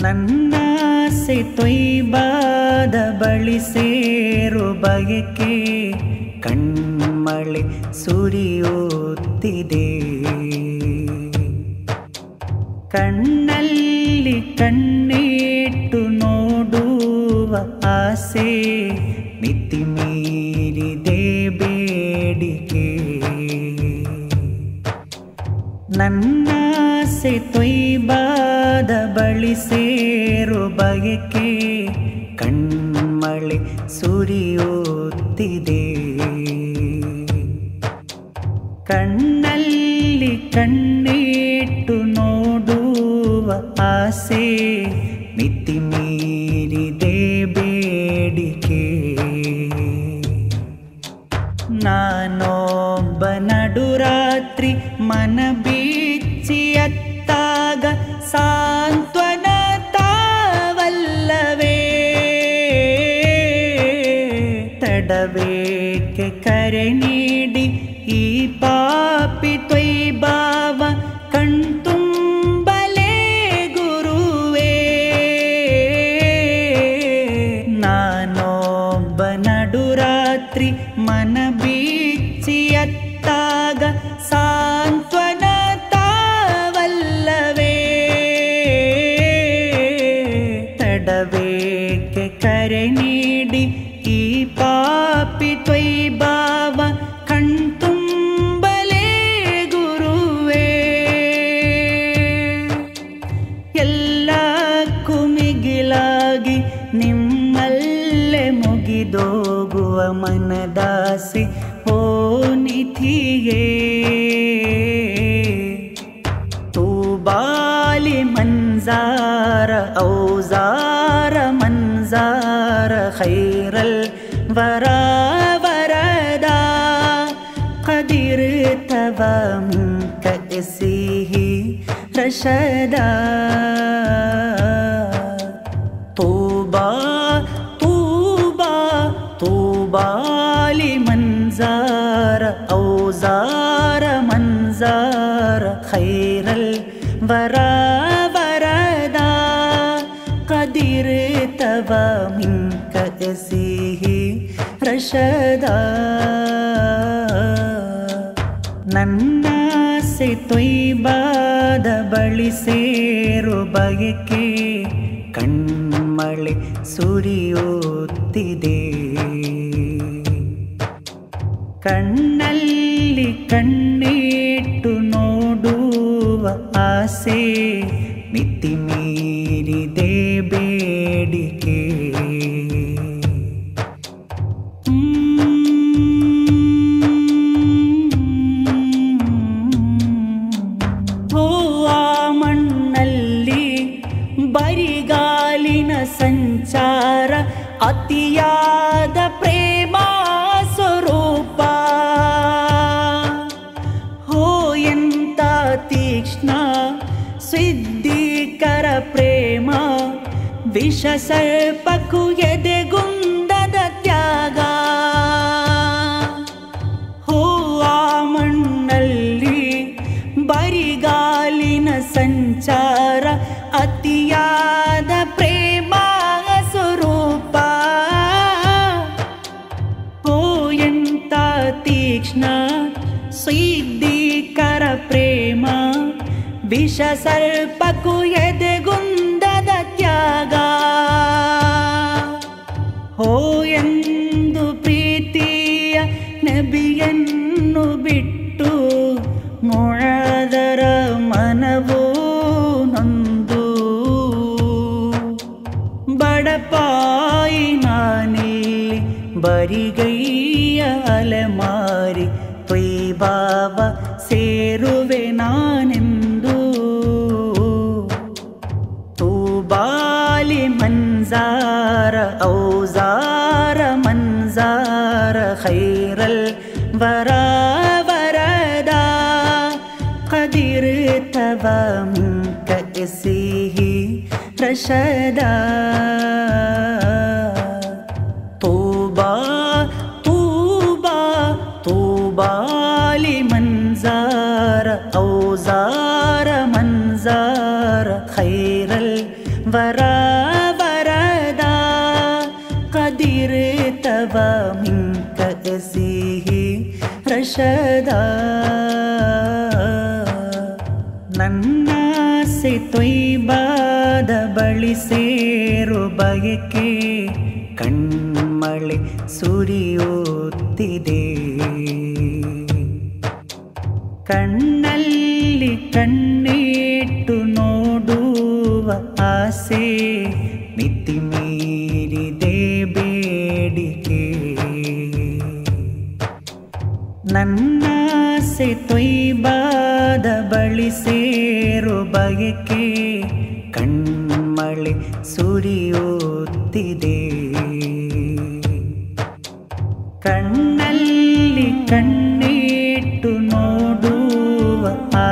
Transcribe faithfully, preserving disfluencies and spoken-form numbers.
ನನ್ನಾಸೆ ತೊಯ್ಬಾದ ಬಳಿ ಸೇರು ಬಯಕೆ ಕಣ್ಮಳೆ ಸುರಿಯುತ್ತಿದೆ. ಕಣ್ಣಲ್ಲಿ ಕಣ್ಣಿಟ್ಟು ನೋಡುವ ಆಸೆ ಮಿತಿ ಮೀರಿದೆ ಬೇಡಿಕೆ. ನನ್ನಾಸೆ ತೊಯ್ಬಾದ ಬಳಿ ಸೇರು ಬಯಕೆ ಕಣ್ಮಳೆ ಸುರಿಯುತ್ತಿದೆ. ಕಣ್ಣಲ್ಲಿ ಕಣ್ಣಿಟ್ಟು ನೋಡುವ ಆಸೆ ಮಿತಿ ಮೀರಿದೆ ಬೇಡಿಕೆ. ನಾನೊಬ್ಬ ನಡುರಾತ್ರಿ ಮನ ಬೀಚಿಯತ್ತಾಗ ಸಾಂತ್ವನ ತಾವಲ್ಲವೇ. ತಡವೇಕೆ ಕರೆ ನೀಡಿ ಈ ಪಾಪಿ ತೊಯ್ಬಾವ ಕಣ್ತುಂಬಲೇ ಗುರುವೇ. ನಾನೊಬ್ಬ ನಡುರಾತ್ರಿ ಮನ ಬೀಚಿಯತ್ತಾಗ ಸಾಂತ್ವನ ತಾವಲ್ಲವೇ. ತಡವೇಕೆ ಕರೆ ನೀಡಿ ಈ ಪಾಪಿ ತೊಯ್ಬಾವ ಕಣ್ತುಂಬಲೇ ಗುರುವೇ. ಎಲ್ಲಕ್ಕೂ ಮಿಗಿಲಾಗಿ ನಿಮ್ಮಲ್ಲೇ ಮುಗಿದೋಗುವ ಮನದಾಸೆ ಓ ನಿಧಿಯೇ. ತೂಬಾಲಿ ಮಂಜಾರ ಔಜಾರ ಮಂಜಾರ ಖೈರಲ್ ವರಾ ವರದಾ ಕದಿರ್ ತವ ಮಿಂಕ ಎಸಿಹಿ ರಶದಾ. ತೂಬಾ ತೂಬಾ ತೂಬಾಲಿ ಮಂಜಾರ ಔಜಾರ ಮಂಜಾರ ಖೈರಲ್ ವರಾ ವರದಾ ಕದಿರ್ ತವ ಮಿಂಕ ಎಸಿಹಿ ರಶದಾ. ನನ್ನಾಸೆ ತೊಯ್ಬಾದ ಬಳಿ ಸೇರು ಬಯಕೆ ಕಣ್ಮಳೆ ಸುರಿಯುತ್ತಿದೆ. ಕಣ್ಣಲ್ಲಿ ಕಣ್ಣಿಟ್ಟು ನೋಡುವ ಆಸೆ ಮಿತಿ ಮೀರಿದೆ ಬೇಡಿಕೆ. ಬರಿಗಾಲಿನ ಸಂಚಾರ ಅತಿಯಾದ ಪ್ರೇಮ ಸ್ವರೂಪ. ಹೋ ಎಂತ ತೀಕ್ಷ್ಣ ಸಿದ್ಧೀಕರ ಪ್ರೇಮ ವಿಷ ಸರ್ಪಕ್ಕೂ ಎದೆಗುಂದದ ತ್ಯಾಗ. ಹೋ ಆ ಮಣ್ಣಲ್ಲಿ ಬರಿಗಾಲಿನ ಸಂಚಾರ ಅತಿಯಾದ ಪ್ರೇಮ ಸ್ವರೂಪ. ಓ ಎಂತ ತೀಕ್ಷ್ಣ ಸಿದ್ಧೀಕರ ಪ್ರೇಮ ವಿಷ ಸರ್ಪಕ್ಕೂ ಎದೆಗುಂದದ ತ್ಯಾಗ. ಹೋ ಎಂದು ಪ್ರೀತಿಯ ನಬಿಯನ್ನು ಬಿಟ್ಟು ಮುಳದರ ಮನವೋ ನೊಂದು. ಬಡಪಾಯಿ ನಾನಿಲ್ಲಿ ಬರಿಗೈಯ ಅಲೆಮಾರಿ ತೊಯ್ಬಾವ ಸೇರುವೆ ನಾನೆಂದು. ತೂಬಾಲಿ ಮಂಜಾರ ಔಜಾರ ಮಂಜಾರ ಖೈರಲ್ ವರಾ ವರದಾ ಕದಿರ್ ತವ ಮಿಂಕ ಎಸಿಹಿ ರಶದಾ. ತೂಬಾ ತೂಬಾ ತೂಬಾಲಿ ಮಂಜಾರ ಔಜಾರ ಮಂಜಾರ ಖೈರಲ್ ವರಾವರದ ಕದಿರ್ತವ ಮಿಂಕ ಸಿಹಿ ರಶದ ನನ್ನಾಸೆ ತೊಯ್ಬಾದ ಬಳಿ ಸೇರು ಬಯಕೆ ಕಣ್ಮಳೆ ಸುರಿಯುತ್ತಿದೆ ಕಣ್ಣಲ್ಲಿ ಕಣ್ಣಿಟ್ಟು ನೋಡುವ ಆಸೆ ಮಿತಿ ಮೀರಿದೆ ಬೇಡಿಕೆ ನನ್ನಾಸೆ ತೊಯ್ಬಾದ ಬಳಿ ಸೇರು ಬಯಕೆ ಕಣ್ಮಳೆ ಸುರಿಯುತ್ತಿದೆ ಕಣ್ಣಲ್ಲಿ ಕಣ್ಣಿಟ್ಟು ನೋಡುವ